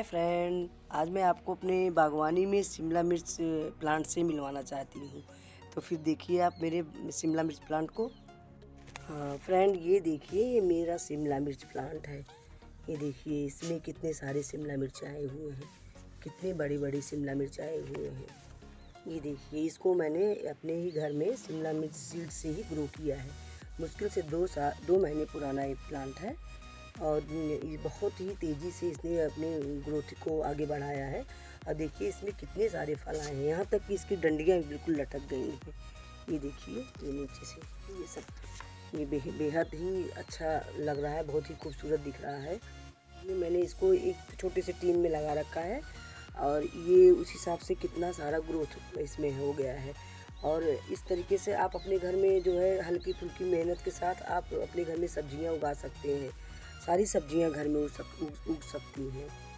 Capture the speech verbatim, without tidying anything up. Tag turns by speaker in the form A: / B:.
A: Hi friend, आज मैं आपको अपने बागवानी में शिमला मिर्च प्लांट से मिलवाना चाहती हूँ। तो फिर देखिए आप मेरे शिमला मिर्च प्लांट को। हाँ फ्रेंड, ये देखिए ये मेरा शिमला मिर्च प्लांट है। ये देखिए इसमें कितने सारे शिमला मिर्च आए हुए हैं, कितने बड़ी बड़ी शिमला मिर्च आए हुए हैं। ये देखिए इसको मैंने अपने ही घर में शिमला मिर्च सीड से ही ग्रो किया है। मुश्किल से दो साल दो महीने पुराना एक प्लांट है और ये बहुत ही तेज़ी से इसने अपने ग्रोथ को आगे बढ़ाया है। और देखिए इसमें कितने सारे फल आए हैं, यहाँ तक कि इसकी डंडियाँ बिल्कुल लटक गई हैं। ये देखिए ये नीचे से ये सब ये बे, बेहद ही अच्छा लग रहा है, बहुत ही खूबसूरत दिख रहा है। ये मैंने इसको एक छोटे से टीन में लगा रखा है और ये उस हिसाब से कितना सारा ग्रोथ इसमें हो गया है। और इस तरीके से आप अपने घर में जो है हल्की फुल्की मेहनत के साथ आप अपने घर में सब्जियां उगा सकते हैं। सारी सब्जियां घर में उग सक उग, उग सकती हैं।